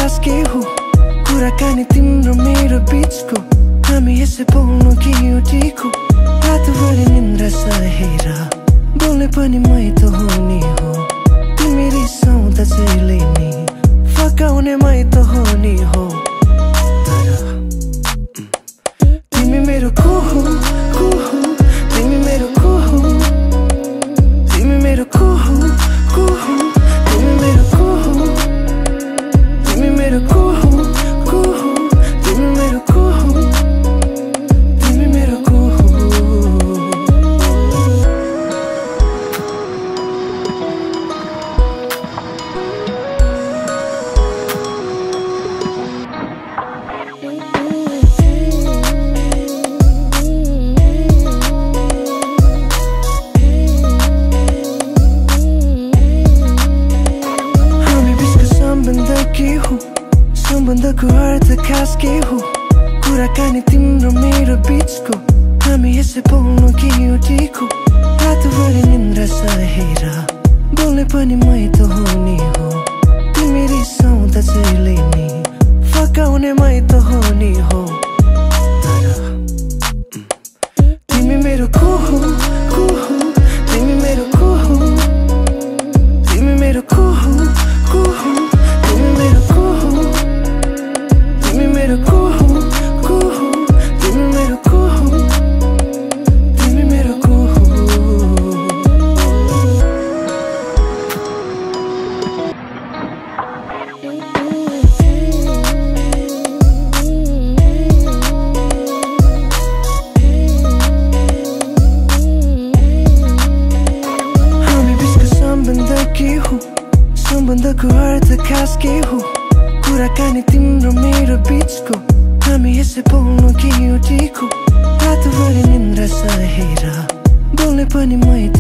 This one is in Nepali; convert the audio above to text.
खास के हो कुराकानी तिम्रो मेरो बीचको हामी यसै बोल्नु कि उठेको रातभरि निन्द्रा सहेर बोल्ने पनि मै त हो नि हो तिमी रिसाउँदा जहिले नि फकाउने मै त हो नि हो तिमी मेरो को हो तिमी मेरो को हो तिमी मेरो को हो तिमी मेरो को हो तिमी मेरो को हो तिमी मेरो को हो तिमी मेरो को हो सम्बन्धको अर्थ खास के हो कुराकानी तिम्रो मेरो बीचको हामी यसै बोल्नु कि उठेको रातभरि निन्द्रा सहेर बोल्ने पनि मै त हो नि हो तिमी रिसाउँदा जहिले नि फकाउने मै त हो नि हो तिमी मेरो को हो तिमी मेरो को हो तिमी मेरो को हो तिमी मेरो को हो तिमी मेरो को हो तिमी मेरो को हो तिमी मेरो को हो हामी बिचको सम्बन्ध के हो सम्बन्धको अर्थ खास के हो कुराकानी तिम्रो मेरो बीचको हामी यसै बोल्नु कि उठेको रातभरि निन्द्रा सहेर बोल्ने पनि मै